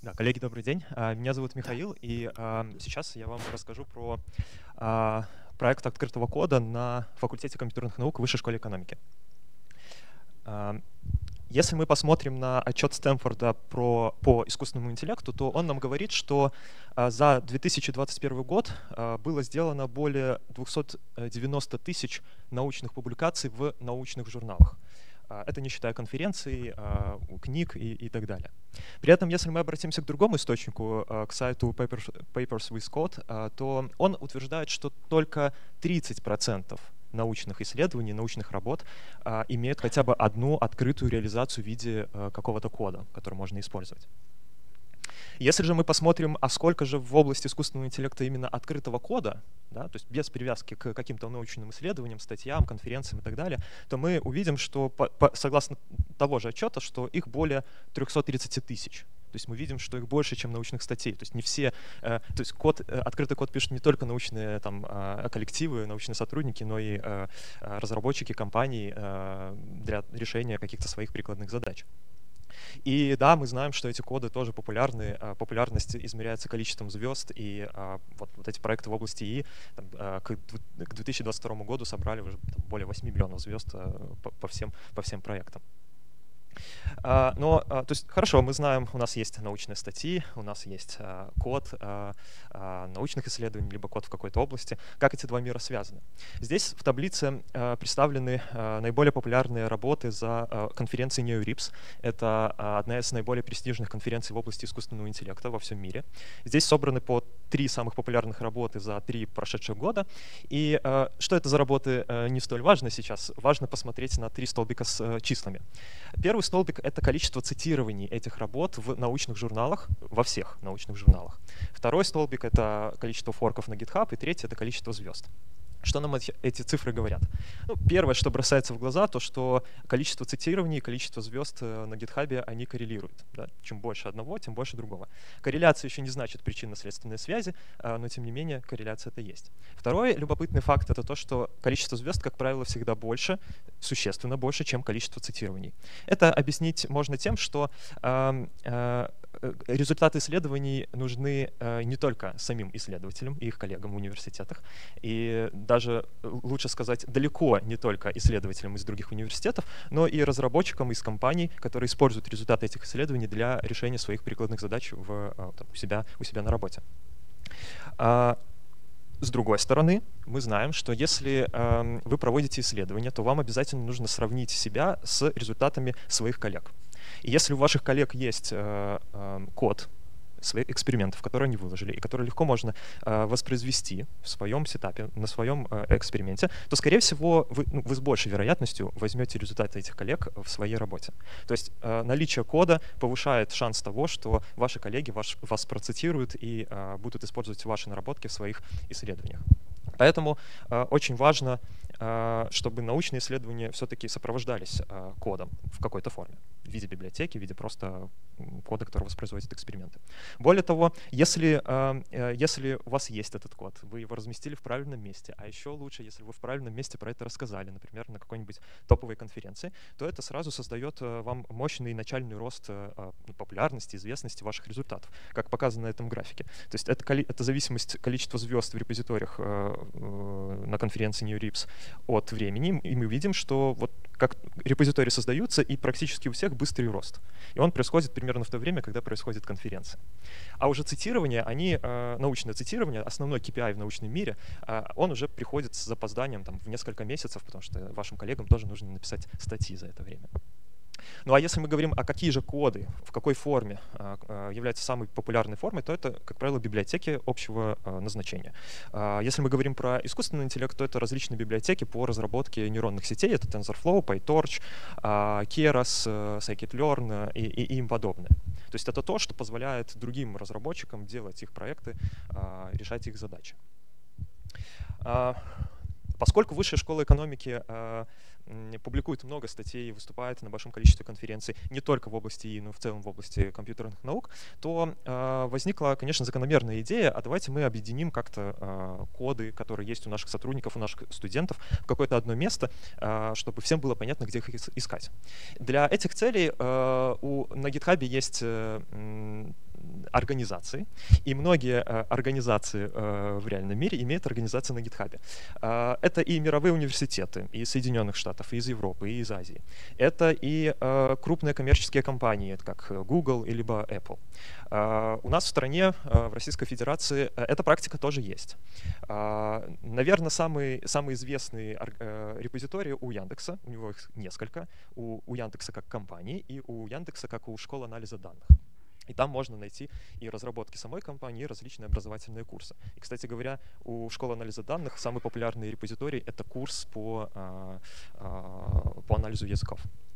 Да, коллеги, добрый день. Меня зовут Михаил, и сейчас я вам расскажу про проект открытого кода на факультете компьютерных наук в Высшей школе экономики. А, Если мы посмотрим на отчет Стэнфорда по искусственному интеллекту, то он нам говорит, что за 2021 год было сделано более 290 тысяч научных публикаций в научных журналах. Это не считая конференций, книг и так далее. При этом, если мы обратимся к другому источнику, к сайту Papers with Code, то он утверждает, что только 30% научных исследований, научных работ имеют хотя бы одну открытую реализацию в виде какого-то кода, который можно использовать. Если же мы посмотрим, а сколько же в области искусственного интеллекта именно открытого кода, да, то есть без привязки к каким-то научным исследованиям, статьям, конференциям и так далее, то мы увидим, что согласно того же отчета, что их более 330 тысяч. То есть мы видим, что их больше, чем научных статей. То есть не все, то есть открытый код пишут не только научные там, коллективы, научные сотрудники, но и разработчики компаний для решения каких-то своих прикладных задач. И да, мы знаем, что эти коды тоже популярны. Популярность измеряется количеством звезд, и вот эти проекты в области ИИ к 2022 году собрали уже более 8 миллионов звезд по всем проектам. То есть, хорошо, мы знаем, у нас есть научные статьи, у нас есть код научных исследований, либо код в какой-то области. Как эти два мира связаны? Здесь в таблице представлены наиболее популярные работы за конференцией NeoRIPS. Это одна из наиболее престижных конференций в области искусственного интеллекта во всем мире. Здесь собраны по 3 самых популярных работы за 3 прошедших года. И что это за работы, не столь важно сейчас. Важно посмотреть на 3 столбика с числами. Первый столбик — это количество цитирований этих работ в научных журналах, во всех научных журналах. Второй столбик — это количество форков на GitHub, и третий — это количество звезд. Что нам эти цифры говорят? Ну, первое, что бросается в глаза, то что количество цитирований и количество звезд на GitHub, они коррелируют. Да? Чем больше одного, тем больше другого. Корреляция еще не значит причинно-следственной связи, но тем не менее корреляция это есть. Второй любопытный факт — это то, что количество звезд, как правило, всегда больше, существенно больше, чем количество цитирований. Это объяснить можно тем, что результаты исследований нужны не только самим исследователям и их коллегам в университетах, и даже, лучше сказать, далеко не только исследователям из других университетов, но и разработчикам из компаний, которые используют результаты этих исследований для решения своих прикладных задач у себя на работе. С другой стороны, мы знаем, что если вы проводите исследования, то вам обязательно нужно сравнить себя с результатами своих коллег. И если у ваших коллег есть код своих экспериментов, которые они выложили, и которые легко можно воспроизвести в своем сетапе, на своем эксперименте, то, скорее всего, вы с большей вероятностью возьмете результаты этих коллег в своей работе. То есть наличие кода повышает шанс того, что ваши коллеги вас процитируют и будут использовать ваши наработки в своих исследованиях. Поэтому очень важно, чтобы научные исследования все-таки сопровождались кодом в какой-то форме, в виде библиотеки, в виде просто кода, который воспроизводит эксперименты. Более того, если у вас есть этот код, вы его разместили в правильном месте, а еще лучше, если вы в правильном месте про это рассказали, например, на какой-нибудь топовой конференции, то это сразу создает вам мощный начальный рост популярности, известности ваших результатов, как показано на этом графике. То есть это зависимость количества звезд в репозиториях на конференции NeoRIPS от времени, и мы видим, что вот как репозитории создаются, и практически у всех быстрый рост. И он происходит примерно в то время, когда происходит конференция. А уже цитирование, научное цитирование, основной KPI в научном мире, он уже приходит с запозданием в несколько месяцев, потому что вашим коллегам тоже нужно написать статьи за это время. Ну а если мы говорим, а какие же коды, в какой форме являются самой популярной формой, то это, как правило, библиотеки общего назначения. Если мы говорим про искусственный интеллект, то это различные библиотеки по разработке нейронных сетей. Это TensorFlow, PyTorch, Keras, Scikit-learn и им подобное. То есть это то, что позволяет другим разработчикам делать их проекты, решать их задачи. Поскольку Высшая школа экономики публикует много статей, выступает на большом количестве конференций, не только в области ИИ, но и в целом в области компьютерных наук, то возникла, конечно, закономерная идея, а давайте мы объединим как-то коды, которые есть у наших сотрудников, у наших студентов, в какое-то одно место, чтобы всем было понятно, где их искать. Для этих целей на GitHub есть организации, и многие организации в реальном мире имеют организации на GitHub. Это и мировые университеты из Соединенных Штатов, и из Европы, и из Азии. Это и крупные коммерческие компании, как Google или Apple. У нас в стране, в Российской Федерации, эта практика тоже есть. Наверное, самый известный репозиторий у Яндекса, у него их несколько, у Яндекса как компании и у Яндекса как у школы анализа данных. И там можно найти и разработки самой компании, и различные образовательные курсы. И, кстати говоря, у школы анализа данных самый популярный репозиторий — это курс по анализу языков.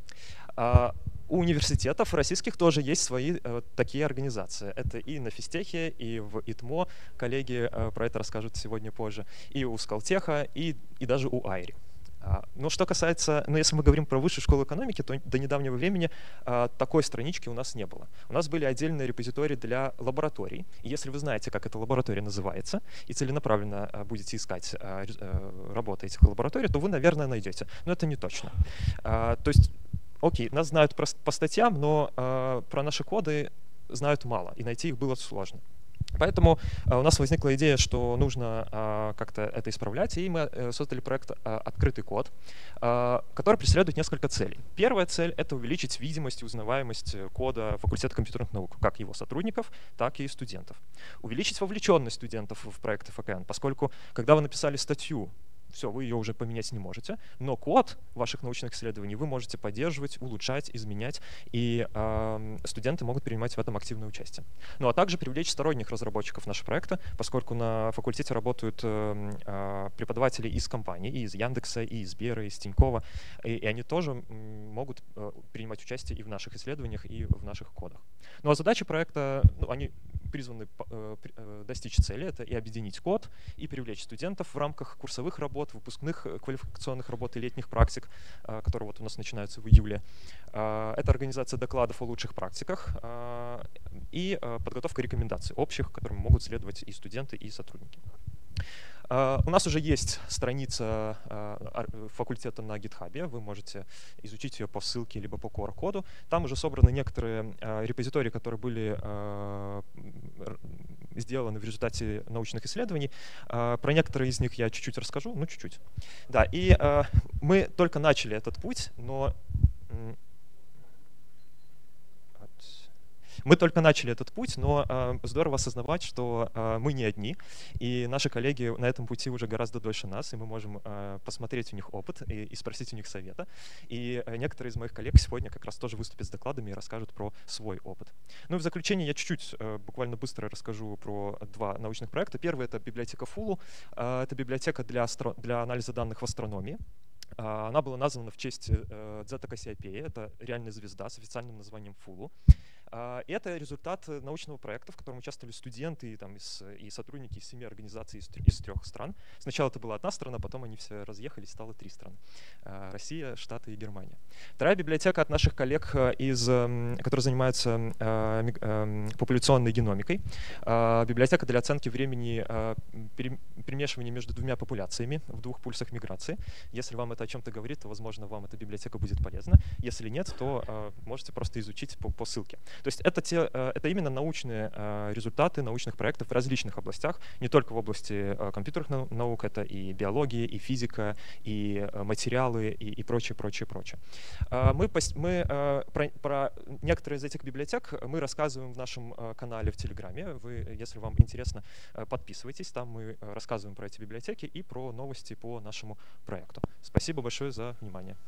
У университетов российских тоже есть свои такие организации. Это и на физтехе, и в ИТМО, коллеги про это расскажут сегодня позже, и у Скалтеха, и даже у Айри. Но что касается, если мы говорим про высшую школу экономики, то до недавнего времени такой странички у нас не было. У нас были отдельные репозитории для лабораторий. И если вы знаете, как эта лаборатория называется, и целенаправленно будете искать работы этих лабораторий, то вы, наверное, найдете. Но это не точно. То есть, окей, нас знают по статьям, но про наши коды знают мало, и найти их было сложно. Поэтому у нас возникла идея, что нужно как-то это исправлять, и мы создали проект «Открытый код», который преследует несколько целей. Первая цель — это увеличить видимость и узнаваемость кода факультета компьютерных наук, как его сотрудников, так и студентов. Увеличить вовлеченность студентов в проекты ФКН, поскольку, когда вы написали статью, все, вы ее уже поменять не можете, но код ваших научных исследований вы можете поддерживать, улучшать, изменять, и студенты могут принимать в этом активное участие. Ну а также привлечь сторонних разработчиков нашего проекта, поскольку на факультете работают преподаватели из компаний, и из Яндекса, и из Сбера, и из Тинькова, и они тоже могут принимать участие и в наших исследованиях, и в наших кодах. Ну а задачи проекта, они призваны достичь цели — это и объединить код, и привлечь студентов в рамках курсовых работ, выпускных квалификационных работ и летних практик, которые вот у нас начинаются в июле. Это организация докладов о лучших практиках и подготовка рекомендаций общих, которым могут следовать и студенты, и сотрудники. У нас уже есть страница факультета на GitHub, вы можете изучить ее по ссылке либо по QR-коду. Там уже собраны некоторые репозитории, которые были сделаны в результате научных исследований. Про некоторые из них я чуть-чуть расскажу, ну чуть-чуть. Да, и мы только начали этот путь, но здорово осознавать, что мы не одни, и наши коллеги на этом пути уже гораздо дольше нас, и мы можем посмотреть у них опыт и спросить у них совета. И некоторые из моих коллег сегодня как раз тоже выступят с докладами и расскажут про свой опыт. Ну и в заключение я чуть-чуть, буквально быстро расскажу про два научных проекта. Первый — это библиотека Фулу. Это библиотека для анализа данных в астрономии. Она была названа в честь Дзета Кассиопея. Это реальная звезда с официальным названием Фулу. И это результат научного проекта, в котором участвовали студенты и сотрудники из 7 организаций из 3 стран. Сначала это была одна страна, потом они все разъехались, стало 3 страны. Россия, Штаты и Германия. Вторая библиотека от наших коллег, которые занимаются популяционной геномикой. Библиотека для оценки времени перемешивания между двумя популяциями в 2 пульсах миграции. Если вам это о чем-то говорит, то, возможно, вам эта библиотека будет полезна. Если нет, то можете просто изучить по ссылке. То есть это именно научные результаты научных проектов в различных областях, не только в области компьютерных наук, это и биология, и физика, и материалы, и прочее. Про некоторые из этих библиотек мы рассказываем в нашем канале в Телеграме. Вы, если вам интересно, подписывайтесь, там мы рассказываем про эти библиотеки и про новости по нашему проекту. Спасибо большое за внимание.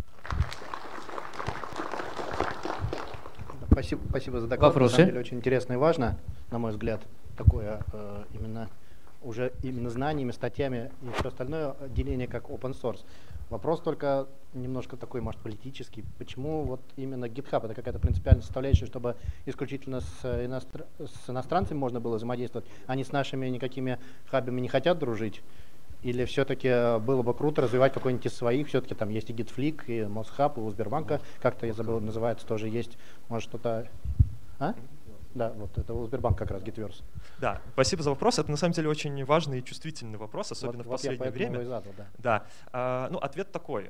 Спасибо за доклад. Вопросы? На самом деле очень интересно и важно, на мой взгляд, такое именно знаниями, статьями и все остальное деление как open source. Вопрос только немножко такой, может, политический. Почему вот именно GitHub? Это какая-то принципиальная составляющая, чтобы исключительно с иностранцами можно было взаимодействовать, а не с нашими никакими хабами не хотят дружить? Или все-таки было бы круто развивать какой-нибудь из своих, все-таки там есть и GitFlick, и Mosхаб, и у Сбербанка, как-то я забыл, называется, тоже есть, может что-то... А? Да, вот это у Сбербанка как раз Gitverse. Да, спасибо за вопрос. Это на самом деле очень важный и чувствительный вопрос, особенно в последнее время. Его и задал, да. Да. Ну, ответ такой.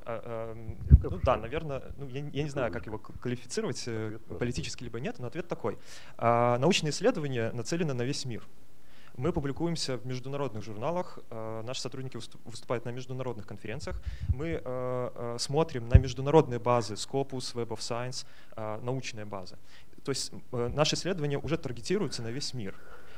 Ну да, наверное, ну, я не знаю, как его квалифицировать, политически либо нет, но ответ такой. Научные исследования нацелены на весь мир. Мы публикуемся в международных журналах, наши сотрудники выступают на международных конференциях, мы смотрим на международные базы Scopus, Web of Science, научные базы. То есть наши исследования уже таргетируются на весь мир.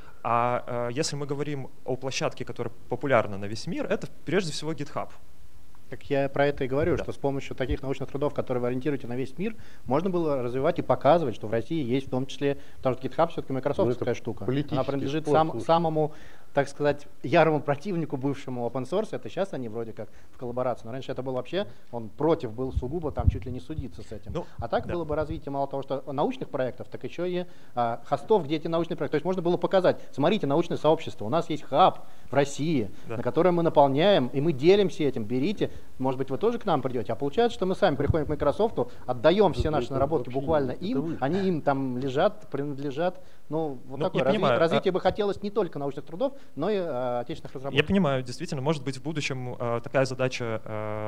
А если мы говорим о площадке, которая популярна на весь мир, это прежде всего GitHub. Так я про это и говорю, Да. что с помощью таких научных трудов, которые вы ориентируете на весь мир, можно было развивать и показывать, что в России есть в том числе, потому что GitHub все-таки майкрософтская штука. Она принадлежит самому, так сказать, ярому противнику бывшему open source. Это сейчас они вроде как в коллаборации. Но раньше это был вообще, он против был сугубо, там чуть ли не судиться с этим. Ну, а так да. было бы развитие мало того, что научных проектов, так еще и хостов, где эти научные проекты. То есть можно было показать, смотрите, научное сообщество, у нас есть хаб в России, Да. на котором мы наполняем, и мы делимся этим, берите. Может быть, вы тоже к нам придете. А получается, что мы сами приходим к Microsoft, отдаем все наши наработки буквально им, они им там лежат, принадлежат. Ну, вот такое развитие бы хотелось не только научных трудов, но и отечественных разработок. Я понимаю, действительно, может быть, в будущем такая задача,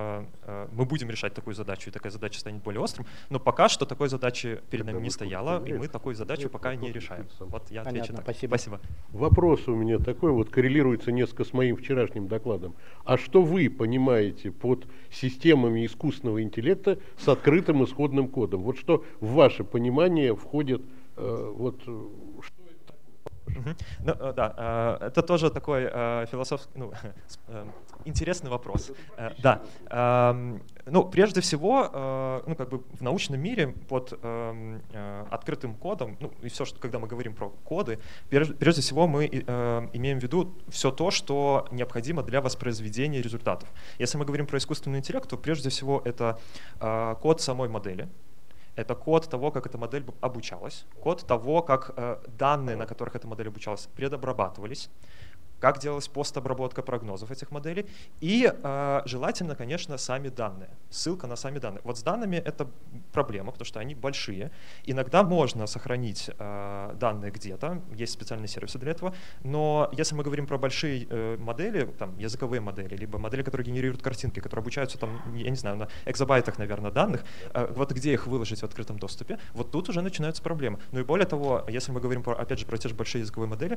мы будем решать такую задачу, и такая задача станет более острым, но пока что такой задачи перед нами не стояло, и мы такую задачу пока не решаем. Вот я отвечу так. Спасибо. Вопрос у меня такой, вот коррелируется несколько с моим вчерашним докладом. А что вы понимаете под системами искусственного интеллекта с открытым исходным кодом? Вот что в ваше понимание входит, вот, что это такое? Ну, да, это тоже такой философский, интересный вопрос. Да, ну, прежде всего, ну, как бы в научном мире под открытым кодом, ну, и все, что, когда мы говорим про коды, прежде всего мы имеем в виду все то, что необходимо для воспроизведения результатов. Если мы говорим про искусственный интеллект, то прежде всего это код самой модели. Это код того, как эта модель обучалась, код того, как данные, на которых эта модель обучалась, предобрабатывались, как делалась постобработка прогнозов этих моделей и желательно, конечно, сами данные, ссылка на сами данные. Вот с данными это проблема, потому что они большие. Иногда можно сохранить данные где-то, есть специальные сервисы для этого, но если мы говорим про большие модели, там, языковые модели, либо модели, которые генерируют картинки, которые обучаются, там, я не знаю, на экзобайтах, наверное, данных, вот где их выложить в открытом доступе, вот тут уже начинаются проблемы. Ну и более того, если мы говорим, опять же, про те же большие языковые модели,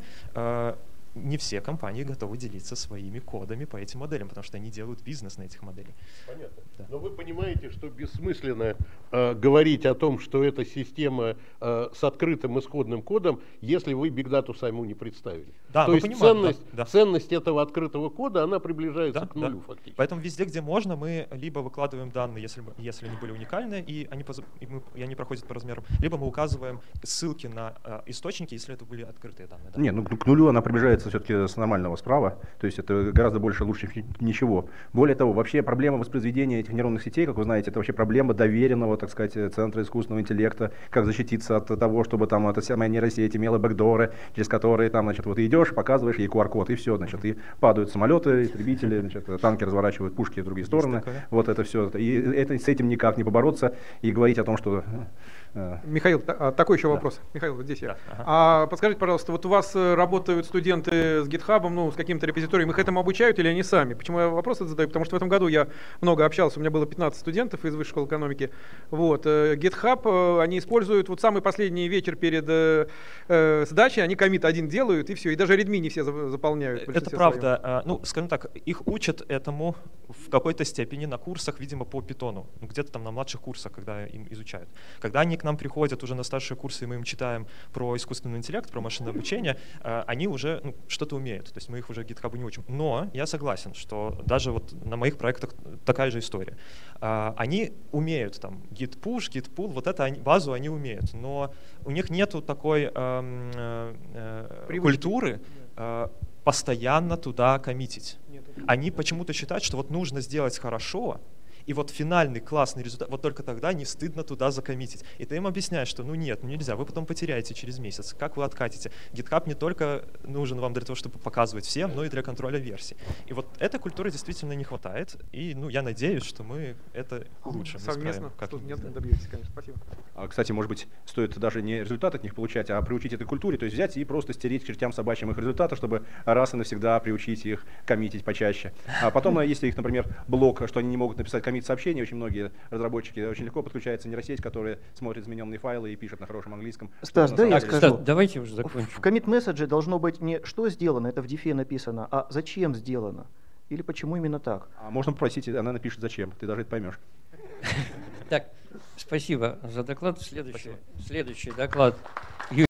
не все компании готовы делиться своими кодами по этим моделям, потому что они делают бизнес на этих моделях. Понятно. Да. Но вы понимаете, что бессмысленно говорить о том, что это система с открытым исходным кодом, если вы бигдату саму не представили. Да, то есть понимаем, ценность этого открытого кода, она приближается к нулю фактически. Поэтому везде, где можно, мы либо выкладываем данные, если они были уникальны, и они проходят по размерам, либо мы указываем ссылки на источники, если это были открытые данные. Да. Не, ну к нулю она приближается все-таки с нормального справа, то есть это гораздо больше, лучше ничего. Более того, вообще проблема воспроизведения этих нейронных сетей, как вы знаете, это вообще проблема доверенного, так сказать, центра искусственного интеллекта, как защититься от того, чтобы там эта самая нейросеть имела бэкдоры, через которые там, значит, вот идешь, показываешь ей QR-код, и все, значит, и падают самолеты, истребители, значит, танки разворачивают пушки в другие стороны, вот это все. И с этим никак не побороться и говорить о том, что... Михаил, такой еще вопрос. Михаил, вот здесь я. Подскажите, пожалуйста, вот у вас работают студенты с GitHub, ну, с каким-то репозиторием, их этому обучают или они сами? Почему я вопрос этот задаю? Потому что в этом году я много общался, у меня было 15 студентов из высшей школы экономики. Вот. GitHub они используют вот самый последний вечер перед сдачей, они коммит один делают, и все. И даже Redmi не все заполняют. Это правда. Ну, скажем так, их учат этому в какой-то степени на курсах, видимо, по питону. Ну, где-то там на младших курсах, когда им изучают. Когда они к нам приходят уже на старшие курсы, и мы им читаем про искусственный интеллект, про машинное обучение, они уже что-то умеют. То есть мы их уже GitHub не учим. Но я согласен, что даже вот на моих проектах такая же история. Они умеют там git push, git pull, вот эту базу они умеют. Но у них нету такой культуры постоянно туда коммитить. Они почему-то считают, что вот нужно сделать хорошо, И вот финальный классный результат, вот только тогда не стыдно туда закоммитить. И ты им объясняешь, что ну нет, ну нельзя, вы потом потеряете через месяц. Как вы откатите? GitHub не только нужен вам для того, чтобы показывать всем, но и для контроля версий. И вот этой культуры действительно не хватает. И ну, я надеюсь, что мы это улучшим. Совместно добьетесь, конечно. Спасибо. Кстати, может быть, стоит даже не результат от них получать, а приучить этой культуре, то есть взять и просто стереть к чертям собачьим их результаты, чтобы раз и навсегда приучить их коммитить почаще. А потом, если их, например, блок, что они не могут написать коммит-сообщение, очень многие разработчики очень легко подключаются нейросеть, которая смотрит измененные файлы и пишет на хорошем английском. Стас, да, я скажу. Стас, давайте уже закончим. В commit-месседже должно быть не что сделано, это в дифе написано, а зачем сделано. Или почему именно так. А можно попросить, она напишет зачем, ты даже это поймешь. Так, спасибо за доклад. Следующий доклад.